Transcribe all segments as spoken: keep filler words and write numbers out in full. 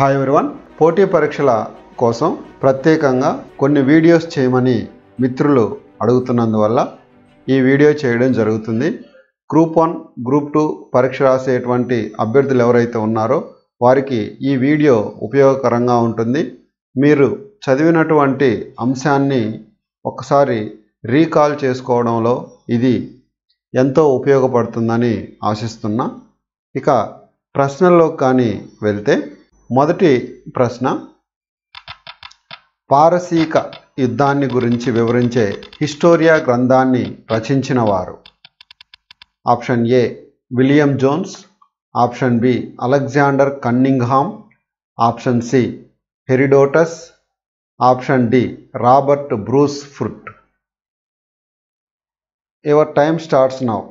Hi everyone, పోటీ పరీక్షల కోసం ప్రత్యేకంగా కొన్ని వీడియోస్ చేయమని మిత్రులు అడుగుతున్నందువల్ల ఈ వీడియో చేయడం జరుగుతుంది. గ్రూప్ వన్ గ్రూప్ టూ పరీక్ష రాసేటువంటి అభ్యర్థులు ఎవరైతే ఉన్నారో వారికి ఈ వీడియో ఉపయోగకరంగా ఉంటుంది. మీరు చదివినటువంటి అంశాన్ని ఒకసారి రీకాల్ చేసుకోవడంలో ఇది ఎంతో ఉపయోగపడుతుందని ఆశిస్తున్నా. ఇక ప్రశ్నల్లో కానీ వెళ్తే మొదటి ప్రశ్న, పారసీక యుద్ధాన్ని గురించి వివరించే హిస్టోరియా గ్రంథాన్ని రచించిన వారు? Option A William Jones, option B Alexander Cunningham, option C Herodotus, option D Robert Bruce Foote. Your time starts now.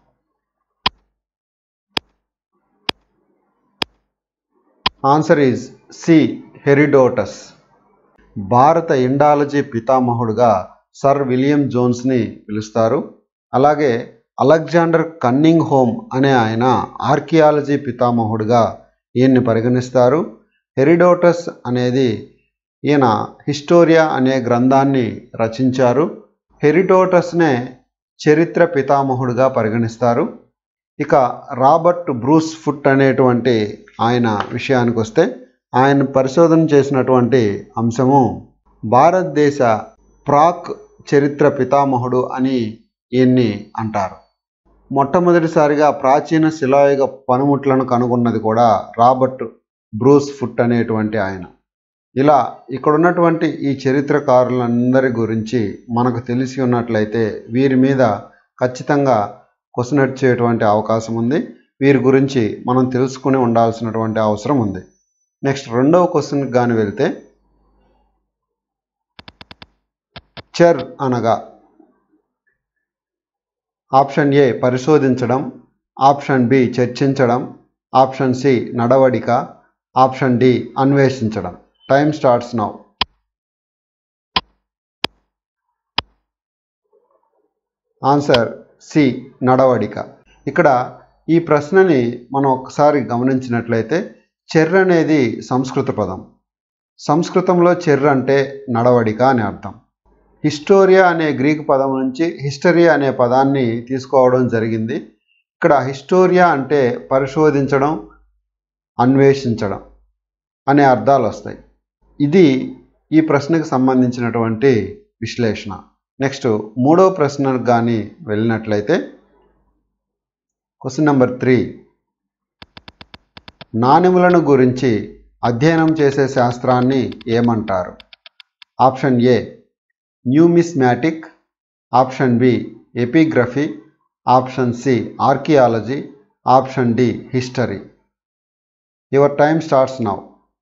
Answer is C Herodotus. భారత ఇండాలజీ పితామహుడుగా సర్ విలియం జోన్స్ని పిలుస్తారు. అలాగే అలెగ్జాండర్ కన్నింగ్హామ్ అనే ఆయన ఆర్కియాలజీ పితామహుడుగా ఈయన్ని పరిగణిస్తారు. హెరోడోటస్ అనేది ఈయన హిస్టోరియా అనే గ్రంథాన్ని రచించారు. హెరోడోటస్నే చరిత్ర పితామహుడుగా పరిగణిస్తారు. ఇక రాబర్ట్ బ్రూస్ ఫుట్ అనేటువంటి ఆయన విషయానికి వస్తే, ఆయన పరిశోధన చేసినటువంటి అంశము భారతదేశ ప్రాక్ చరిత్ర పితామహుడు అని ఈయన్ని అంటారు. మొట్టమొదటిసారిగా ప్రాచీన శిలాయుగ పనిముట్లను కనుగొన్నది కూడా రాబర్ట్ బ్రూస్ ఫుట్ అనేటువంటి ఆయన. ఇలా ఇక్కడ ఉన్నటువంటి ఈ చరిత్రకారులందరి గురించి మనకు తెలిసి ఉన్నట్లయితే వీరి మీద ఖచ్చితంగా క్వశ్చన్ వచ్చేటువంటి అవకాశం ఉంది. వీరి గురించి మనం తెలుసుకుని ఉండాల్సినటువంటి అవసరం ఉంది. నెక్స్ట్ రెండవ క్వశ్చన్కి కానీ వెళ్తే, చర్ అనగా? ఆప్షన్ ఏ పరిశోధించడం, ఆప్షన్ బి చర్చించడం, ఆప్షన్ సి నడవడిక, ఆప్షన్ డి అన్వేషించడం. Time starts now. Answer C నడవడిక. ఇక్కడ ఈ ప్రశ్నని మనం ఒకసారి గమనించినట్లయితే, చెర్ అనేది సంస్కృత పదం. సంస్కృతంలో చెర్ అంటే నడవడిక అని అర్థం. హిస్టోరియా అనే గ్రీక్ పదం నుంచి హిస్టరీ అనే పదాన్ని తీసుకోవడం జరిగింది. ఇక్కడ హిస్టోరియా అంటే పరిశోధించడం, అన్వేషించడం అనే అర్థాలు వస్తాయి. ఇది ఈ ప్రశ్నకు సంబంధించినటువంటి విశ్లేషణ. నెక్స్ట్ మూడవ ప్రశ్నకు కానీ వెళ్ళినట్లయితే, క్వశ్చన్ నెంబర్ త్రీ, నాణెములను గురించి అధ్యయనం చేసే శాస్త్రాన్ని ఏమంటారు? Option A numismatic, option B epigraphy, option C archaeology, option D history. Your time starts now.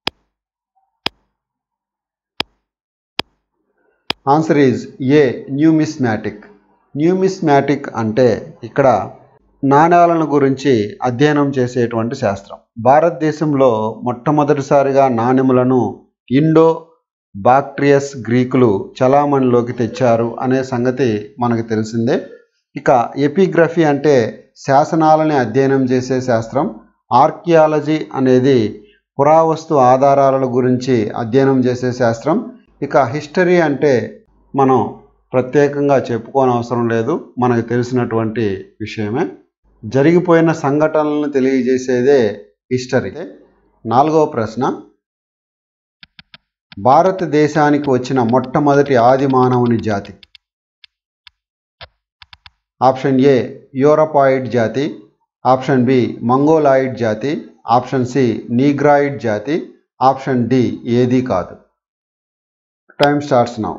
Answer is A numismatic. Numismatic అంటే ఇక్కడ నాణ్యాలను గురించి అధ్యయనం చేసేటువంటి శాస్త్రం. భారతదేశంలో మొట్టమొదటిసారిగా నాణెములను ఇండో బాక్ట్రియస్ గ్రీకులు చలామణిలోకి తెచ్చారు అనే సంగతి మనకు తెలిసిందే. ఇక ఎపిగ్రఫీ అంటే శాసనాలని అధ్యయనం చేసే శాస్త్రం. ఆర్కియాలజీ అనేది పురావస్తు ఆధారాల గురించి అధ్యయనం చేసే శాస్త్రం. ఇక హిస్టరీ అంటే మనం ప్రత్యేకంగా చెప్పుకోనవసరం లేదు, మనకు తెలిసినటువంటి విషయమే. జరిగిపోయిన సంఘటనలను తెలియజేసేదే హిస్టరీ. నాలుగవ ప్రశ్న, భారతదేశానికి వచ్చిన మొట్టమొదటి ఆది మానవుని జాతి? ఆప్షన్ ఏ యూరోపాయిడ్ జాతి, ఆప్షన్ బి మంగోలాయిడ్ జాతి, ఆప్షన్ సి నీగ్రాయిడ్ జాతి, ఆప్షన్ డి ఏది కాదు. Time starts now.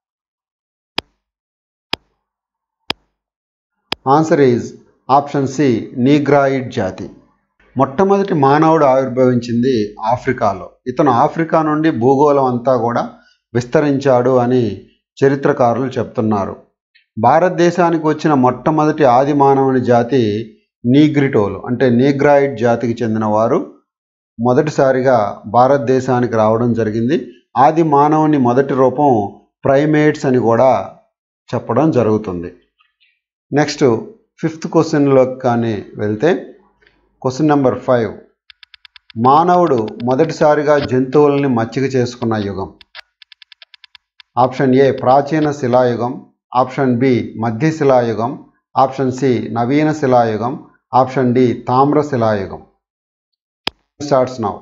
Answer is option C negroid జాతి. మొట్టమొదటి మానవుడు ఆవిర్భవించింది ఆఫ్రికాలో. ఇతను ఆఫ్రికా నుండి భూగోళం అంతా కూడా విస్తరించాడు అని చరిత్రకారులు చెప్తున్నారు. భారతదేశానికి వచ్చిన మొట్టమొదటి ఆది మానవుని జాతి నీగ్రిటోలు అంటే నీగ్రాయిడ్ జాతికి చెందిన వారు మొదటిసారిగా భారతదేశానికి రావడం జరిగింది. ఆది మానవుని మొదటి రూపం ప్రైమేట్స్ అని కూడా చెప్పడం జరుగుతుంది. నెక్స్ట్ ఫిఫ్త్ క్వశ్చన్లోకి కానీ వెళ్తే, క్వశ్చన్ నెంబర్ ఫైవ్, మానవుడు మొదటిసారిగా జంతువుల్ని మచ్చిక చేసుకున్న యుగం. ఆప్షన్ ఏ ప్రాచీన శిలాయుగం, ఆప్షన్ బి మధ్య శిలాయుగం, ఆప్షన్ సి నవీన శిలాయుగం, ఆప్షన్ డి తామ్ర శిలాయుగం. Starts now.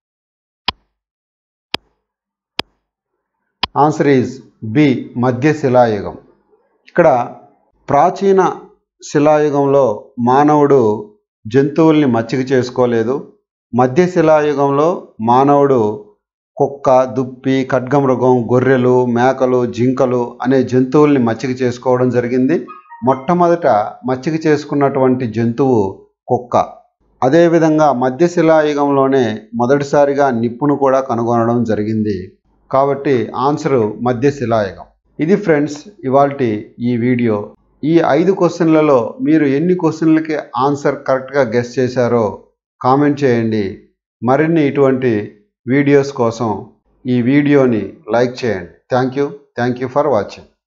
Answer is B మధ్య శిలాయుగం. ఇక్కడ ప్రాచీన శిలాయుగంలో మానవుడు జంతువుల్ని మచ్చిక చేసుకోలేదు. మధ్య శిలాయుగంలో మానవుడు కుక్క, దుప్పి, ఖడ్గమృగం, గొర్రెలు, మేకలు, జింకలు అనే జంతువుల్ని మచ్చిక చేసుకోవడం జరిగింది. మొట్టమొదట మచ్చిక చేసుకున్నటువంటి జంతువు కుక్క. అదేవిధంగా మధ్య శిలాయుగంలోనే మొదటిసారిగా నిప్పును కూడా కనుగొనడం జరిగింది. కాబట్టి ఆన్సరు మధ్య శిలాయుగం. ఇది ఫ్రెండ్స్ ఇవాల్టి ఈ వీడియో. ఈ ఐదు క్వశ్చన్లలో మీరు ఎన్ని క్వశ్చన్లకి ఆన్సర్ కరెక్ట్గా గెస్ చేశారో కామెంట్ చేయండి. మరిన్ని ఇటువంటి వీడియోస్ కోసం ఈ వీడియోని లైక్ చేయండి. Thank you thank you for watching.